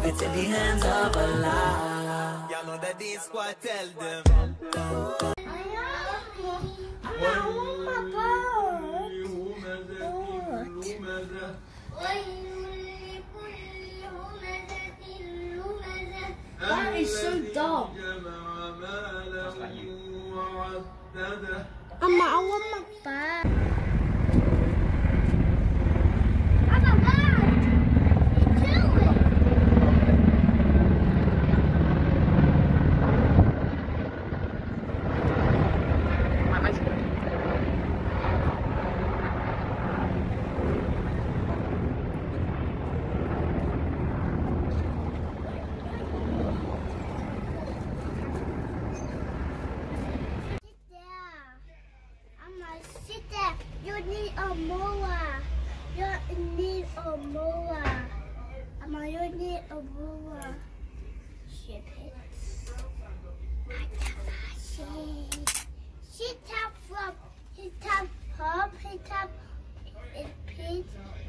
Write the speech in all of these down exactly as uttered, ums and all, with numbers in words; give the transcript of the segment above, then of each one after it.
it's in the hands of Allah. Y'all know that these squad tell them. That is so dumb. Mama, I want my bag. Mama, bag. You do it. Sit there. You need a mower. You need a mower. Mama, you need a mower. Shit. Sit up from his top up, his top is pink.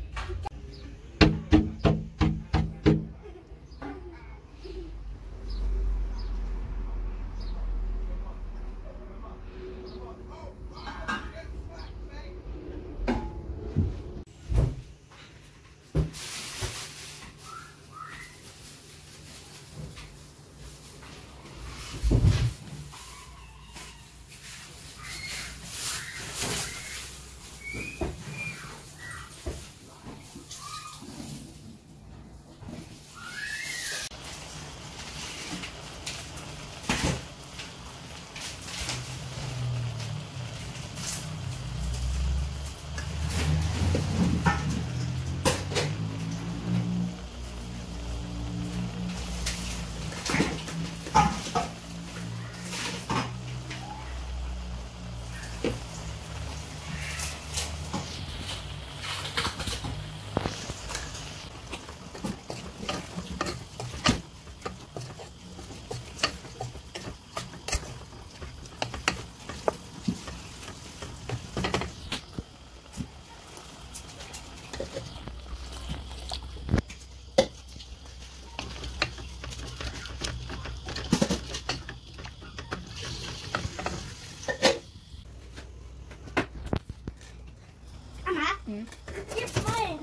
Hmm? You're fine.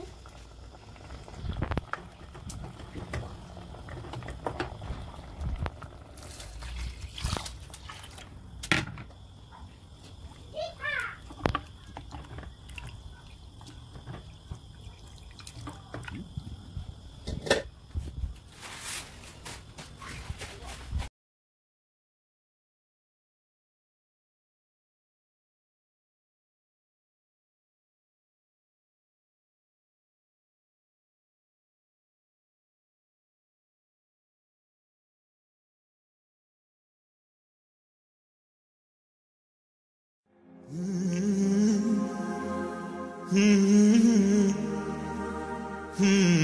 Hmm. Hmm.